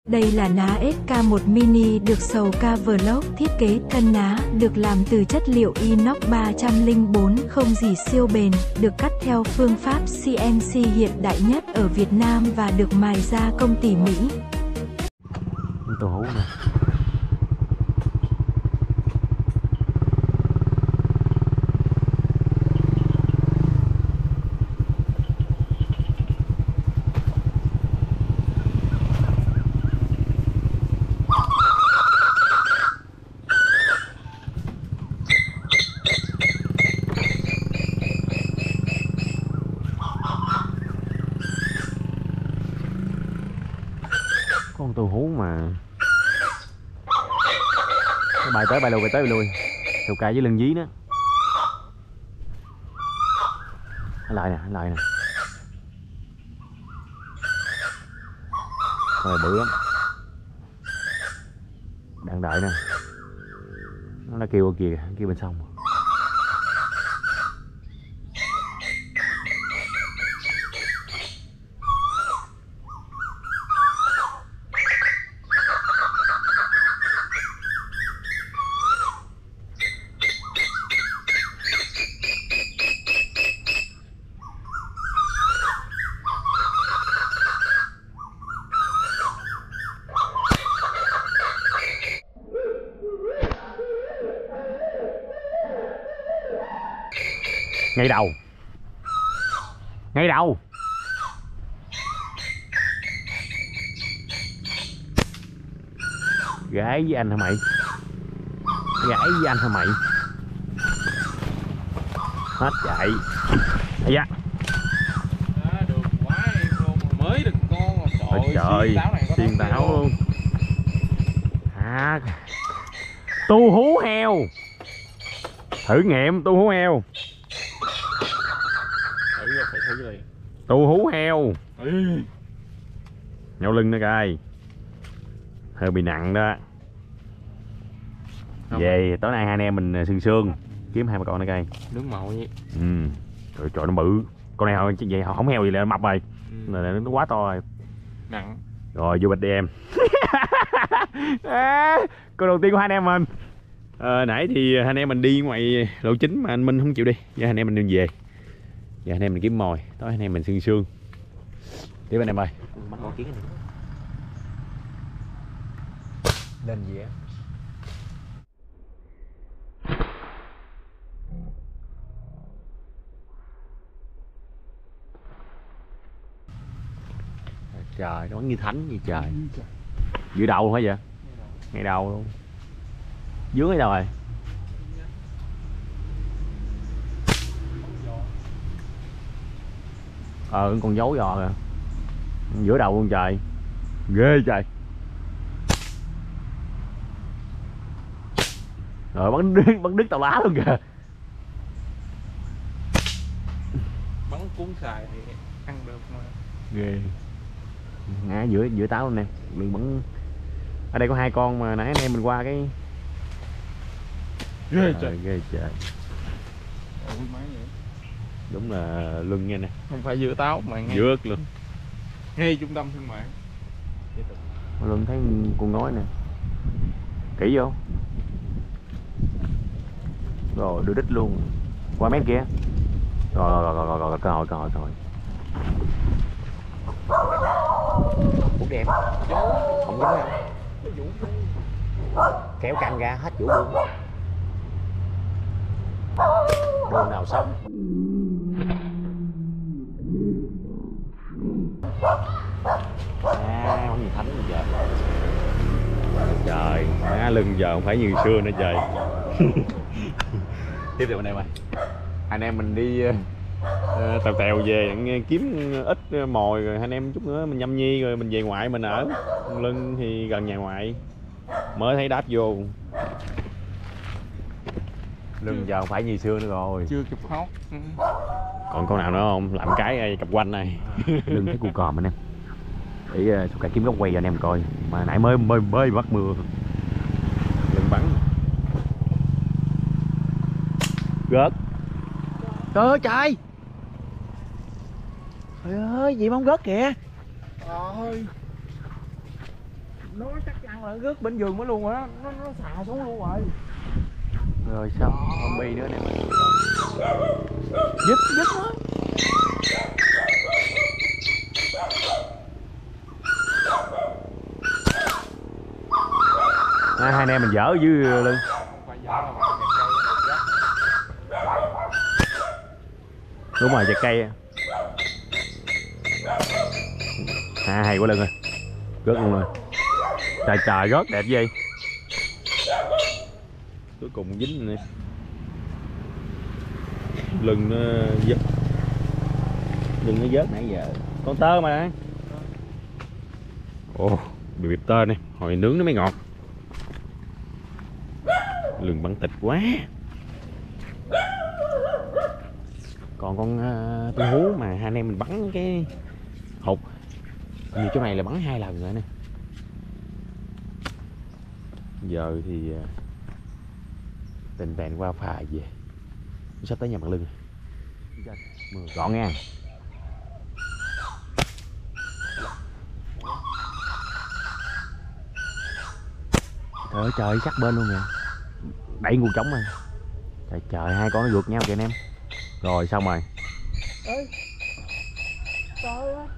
Đây là ná SK1 Mini được Sầu Caverlock thiết kế. Thân ná được làm từ chất liệu inox 304, không gỉ siêu bền, được cắt theo phương pháp CNC hiện đại nhất ở Việt Nam và được mài gia công tỉ mỉ. Tàu hũ nè. Con tàu hú mà cái bài tới bài lui, bài tới bài lui, tàu ca với lưng dí đó. Lại nè, lại nè, con này bự lắm, đang đợi nè, nó kêu kìa, kêu bên sông. Ngay đầu, ngay đầu. Gái với anh hả mày? Gái với anh hả mày? Hết chạy. Ây da. Được quá em luôn, mới được con rồi. Trời, xiên táo luôn. À, tu hú heo. Thử nghiệm tu hú heo. Phải thử liền. Tu hú heo. Nhau lưng nó coi. Hơi bị nặng đó. Về tối nay hai anh em mình sương sương kiếm hai bà con nó coi. Nướng màu vậy. Trời, trời nó bự. Con này hồi vậy không heo gì là nó mập rồi. Nó quá to rồi. Nặng. Rồi vô bịch đi em. Câu đầu tiên của hai anh em mình. Nãy thì hai anh em mình đi ngoài lộ chính mà anh Minh không chịu đi. Giờ hai anh em mình đi về. Giờ anh em mình kiếm mồi, tối anh em mình sương sương. Tiếp anh em ơi. Bắt con kiến này. Lên gì á? Trời, nó như thánh gì trời. Giữa đầu luôn hả vậy? Ngay đầu luôn. Dưới ngay đâu rồi? Con dấu giò kìa. Giữa đầu luôn trời. Ghê trời. Rồi bắn đứt tàu lá luôn kìa. Bắn cuốn xài thì ăn được mà. Ghê. Ngã giữa táo luôn nè. Đừng bắn. Ở đây có hai con mà nãy anh em mình qua cái. Ghê trời. Ghê trời. Đúng là lưng nha nè. Không phải giữa táo mà ngay. Giữa luôn. Ngay trung tâm thương mại. Lưng thấy con ngói nè. Kỹ vô. Rồi đưa đít luôn. Qua mép kia. Rồi cơ hội. Bút đẹp. Không giống đâu. Kéo căng ra hết vũ luôn. Đường nào sống. Không gì thánh gì trời. Trời, lưng giờ không phải như xưa nữa trời. Tiếp tục anh em ơi. Anh em mình đi tèo về kiếm ít mồi rồi anh em chút nữa mình nhâm nhi rồi mình về ngoại mình ở. Lưng thì gần nhà ngoại. Mới thấy đáp vô. Lưng giờ không phải như xưa nữa rồi. Chưa kịp hót. Còn con nào nữa không? Làm cái cặp quanh này. Lưng thấy cu còm anh em. Để Sô Ca kiếm góc quay cho anh em coi. Mà nãy mới bắt mưa. Lưng bắn. Gớt. Trời ơi trời. Trời ơi, gì mà không gớt kìa. Ôi. nó chắc chắn là rớt bên giường mới luôn rồi đó, nó xà xuống luôn rồi. Rồi xong con bi nữa nè, dứt nó. Hai anh em mình dở dưới lưng. Đúng rồi, chặt cây. Hay quá lưng rồi, rớt luôn rồi. Trời trời, rớt đẹp gì cuối cùng dính nè, lưng nó dứt, lưng nó vớt nãy giờ. Con tơ mà. Ồ, bị bịp tơ nè, hồi nướng nó mới ngọt. Lưng bắn thịt quá. Còn con tương hú mà hai anh em mình bắn cái hụt, như chỗ này là bắn 2 lần rồi nè. Giờ thì tình bèn qua phà về, sắp tới nhà mặt lưng. Mưa gọn nha. Trời trời, sát bên luôn nè, đẩy nguồn trống rồi. Trời trời, hai con nó vượt nhau kìa anh em. Rồi xong rồi. Ê, trời ơi,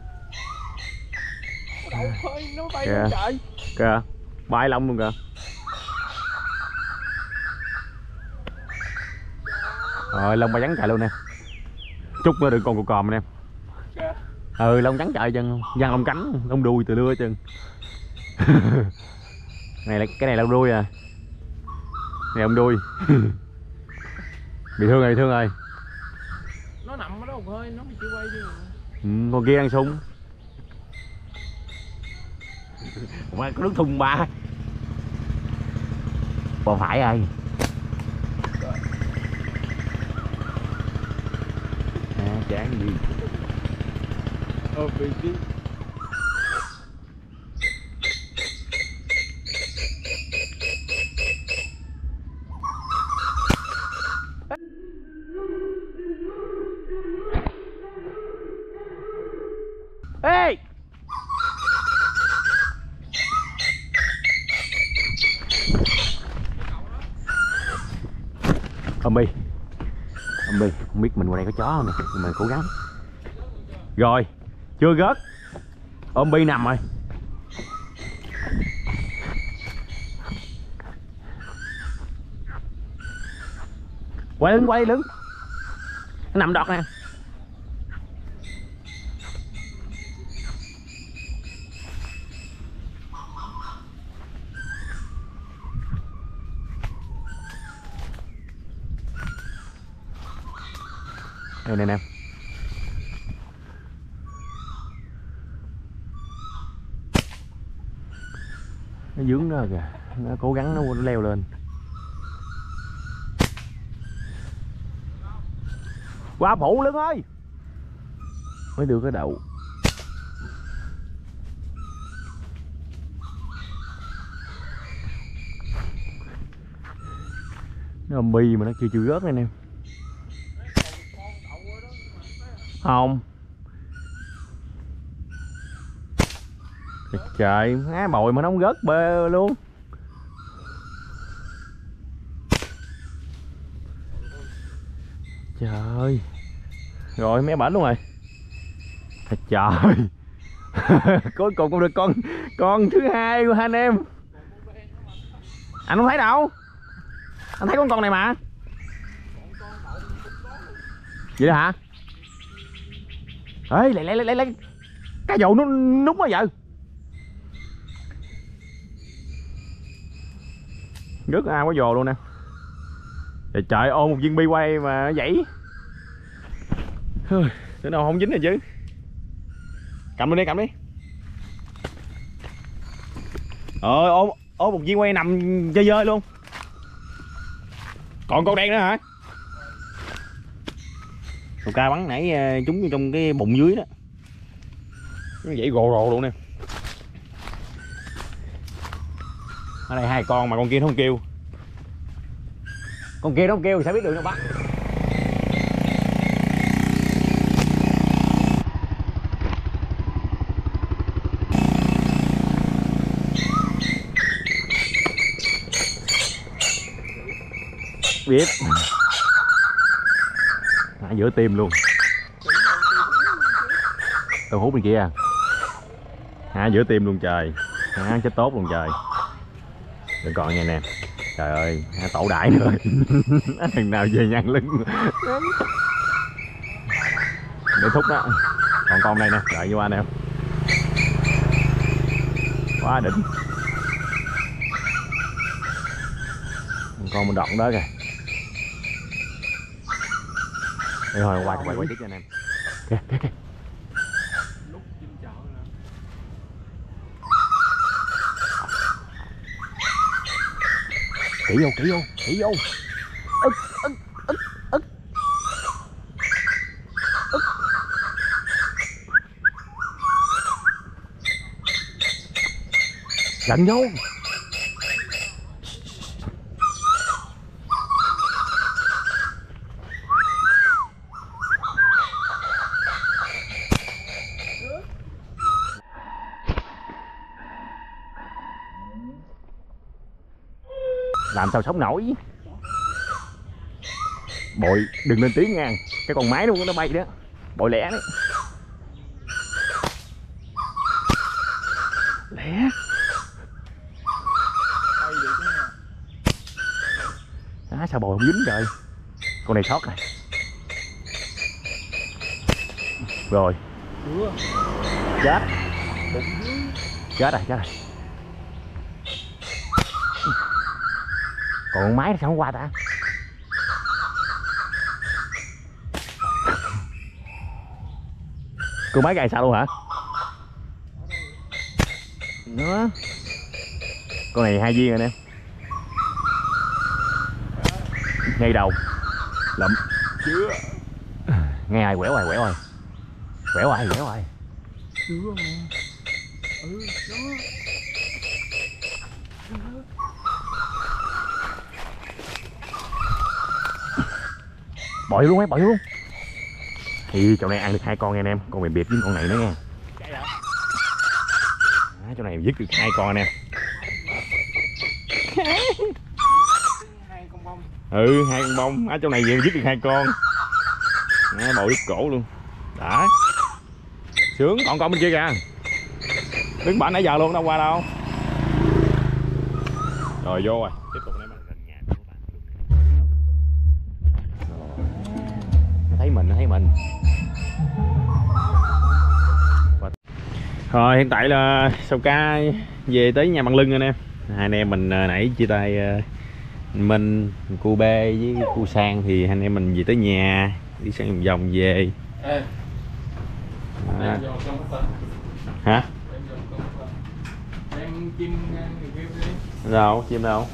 đậu phơi nó bay luôn trời. Kìa, bay lông luôn kìa. Rồi lông ba trắng trời luôn nè. Chút nữa đừng còn cục còm anh em. Ừ, lông trắng trời chân, văng lông cánh, lông đuôi từ lưa chân. Này là cái này lông đuôi à. Này lông đuôi. Bị thương rồi. Nó nằm ở đó một hơi, nó bị chịu quay chứ. Con kia đang sung. Mà có nước thùng ba. Bò phải ai. Chán gì. Bị chứ. Ê! Ông Bi, không biết mình qua đây có chó không nè, nhưng mà cố gắng. Rồi, chưa rớt. Ôm Bi nằm rồi. Quay lưng. Nó nằm đọt nè. Đây nè. Nó dướng đó kìa, nó cố gắng nó leo lên. Qua phụ lưng ơi. Mới đưa cái đậu. Nó bi mà nó chưa rớt đây nè. Không. Trời, á bồi mà nó không rớt bê luôn. Trời. Rồi mé bển luôn rồi. Trời. Cuối cùng cũng được con thứ hai của hai anh em. Anh không thấy đâu. Anh thấy con này mà. Vậy đó hả? Ê, lấy cái dầu nó nút quá vậy. Rớt ai quá dồ luôn nè. Trời ôm một viên bi quay mà dãy. Thế nào không dính rồi chứ. Cầm đi. Ôm một viên quay nằm chơi luôn. Còn con đen nữa hả? Một ca bắn nãy trúng trong cái bụng dưới đó. Nó dãy rồ luôn nè. Ở đây 2 con mà con kia nó không kêu. Con kia nó không kêu thì sẽ biết đường nó bắt. biết. Giữa tim luôn. Tao hút bên kia. Giữa tim luôn trời. Chết tốt luôn trời. Đừng còn nha nè. Trời ơi, tổ đại nữa. Thằng nào về nhăn lưng. Để thúc đó. Còn con đây nè, đợi vô anh em. Quá đỉnh. Con mình đoạn đó kìa. Đây hồi quay tiếp cho anh em. Kìa. Kỹ vô. Ức. Gần vô. Làm sao sống nổi. Bội đừng lên tiếng nha. Cái con máy luôn nó bay đó. Bội lẻ đấy. Lẻ. Sao bội không dính trời. Con này sót rồi. Rồi. Chết. Chết rồi. Còn máy sao không qua ta? Con máy gài sao luôn hả? Nữa. Con này 2 viên rồi nè. Ngay đầu. Lụm. Chưa. Nghe ai quẻo rồi. Chưa mà. Đó. Bội luôn. Thì chỗ này ăn được 2 con nha anh em. Con mềm biệt với con này nữa nha. Chỗ này dứt được 2 con anh em. 2 con bông. 2 con bông. Chỗ này dứt được 2 con. Bội đứt cổ luôn. Đã. Sướng. Còn con bên kia kìa. Đứng bển nãy giờ luôn, đâu qua đâu. Rồi vô rồi. Tiếp tục nãy mình gần nhà của bạn. Nó thấy mình. Rồi hiện tại là Sầu Ca về tới nhà Bằng Lưng rồi nè. Hai anh em mình nãy chia tay Minh, cô Bê với cô Sang thì hai anh em mình về tới nhà, đi sang vòng về. Hả? Đâu, chim đâu?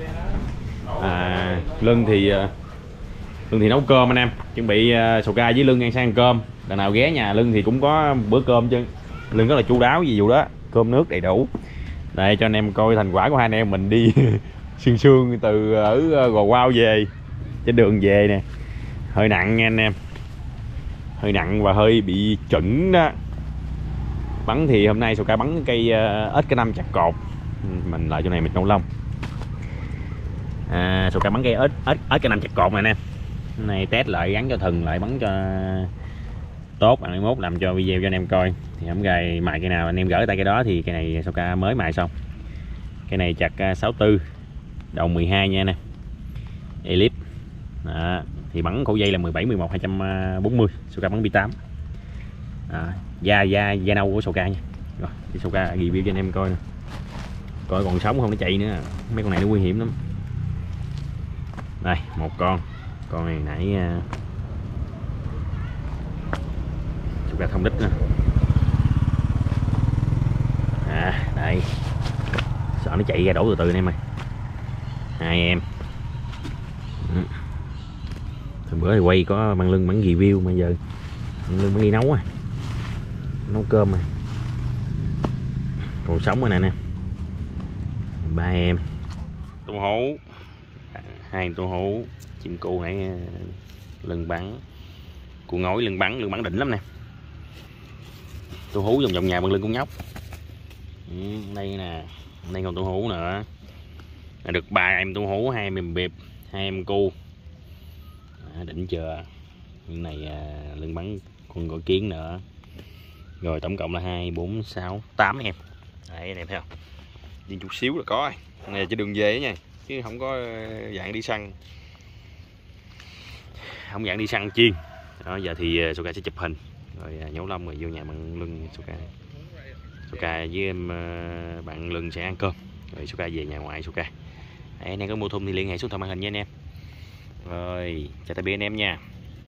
Lưng thì nấu cơm anh em, chuẩn bị Sầu Ca với Lưng ăn sang cơm. Lần nào ghé nhà Lưng thì cũng có bữa cơm chứ. Lưng rất là chu đáo vì vụ đó, cơm nước đầy đủ. Đây cho anh em coi thành quả của hai anh em mình đi sương từ ở Gò Quao về, trên đường về nè. Hơi nặng nha anh em, hơi nặng và hơi bị chững đó. Bắn thì hôm nay Sầu Ca bắn cây ếch cái 5 chặt cột. Mình lại chỗ này mình nấu lông. Sầu Ca bắn cây ếch cái 5 chặt cột này nè. Này test lại, gắn cho thừng lại, bắn cho tốt. Bạn 21 làm cho video cho anh em coi. Thì không gài mài cây nào anh em gửi tay cái đó, thì cây này Sầu Ca mới mài xong. Cây này chặt 64 đầu 12 nha nè. Elip. Đó. Thì bắn khẩu dây là 17 11 240. Sầu Ca bắn B8. Da nâu của Sầu Ca nha. Rồi thì Sầu Ca review cho anh em coi nè. Coi còn sống không nó chạy nữa. Mấy con này nó nguy hiểm lắm. Đây một con này nãy Sầu Ca thông đích nè. Đây sợ nó chạy ra đổ từ từ anh em ơi. Hai em Thời bữa thì quay có Bằng Lưng bắn review, mà giờ Bằng Lưng bắn đi nấu nấu cơm rồi. Còn sống rồi nè nè. Ba em tôm hú, 2 tôm hú, chim cu nãy Lưng bắn, cu ngói Lưng bắn đỉnh lắm nè. Tôm hú vòng nhà Bằng Lưng cũng nhóc. Đây nè, đây còn tôm hú nữa. Được 3 em tôm hú, 2 em bịp, hai em cu. Đỉnh chưa. Những này lưng bắn con gỏi kiến nữa. Rồi tổng cộng là 2, 4, 6, 8 em. Đấy anh em thấy không? Đi chút xíu là có. Này chỉ đường về nha, chứ không có dạng đi săn. Không dạng đi săn chiên. Đó, giờ thì Soka sẽ chụp hình rồi nhổ lông rồi vô nhà bạn Lưng. Soka với em bạn Lưng sẽ ăn cơm rồi Soka về nhà ngoại Soka. Đấy, anh em có mua thun thì liên hệ xuống thoại màn hình nha anh em. Rồi chào tạm biệt anh em nha.